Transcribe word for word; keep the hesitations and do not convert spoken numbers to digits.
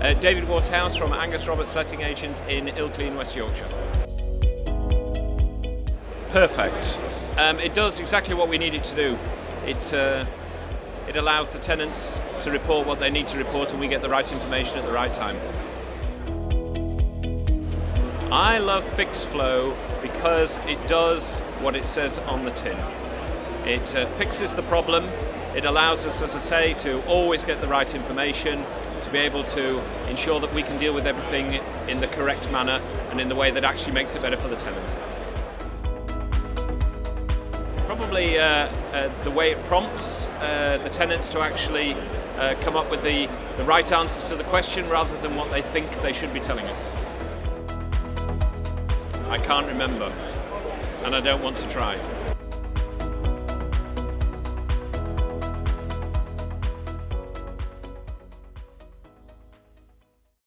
Uh, David Waterhouse from Angus Roberts Letting Agent in Ilkley in West Yorkshire. Perfect. Um, it does exactly what we need it to do. It, uh, it allows the tenants to report what they need to report, and we get the right information at the right time. I love Fixflow because it does what it says on the tin. It uh, fixes the problem. It allows us, as I say, to always get the right information, to be able to ensure that we can deal with everything in the correct manner and in the way that actually makes it better for the tenant. Probably uh, uh, the way it prompts uh, the tenants to actually uh, come up with the, the right answers to the question rather than what they think they should be telling us. I can't remember, and I don't want to try.